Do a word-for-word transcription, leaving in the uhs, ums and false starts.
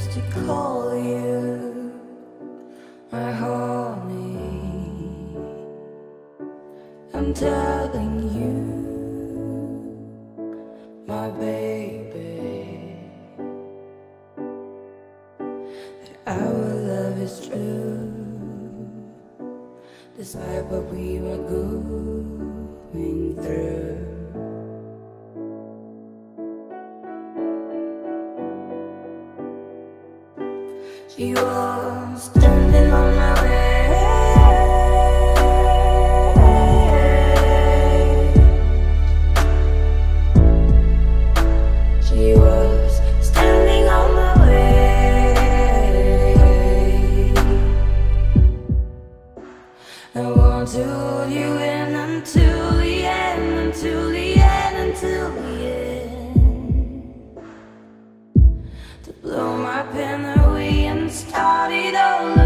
used to call you my honey. I'm telling you, my baby, that our love is true, despite what we were going through. She was standing on my way. She was standing on my way. I want to hold you in until the end, until the end, until the end. To blow my pen away and start it all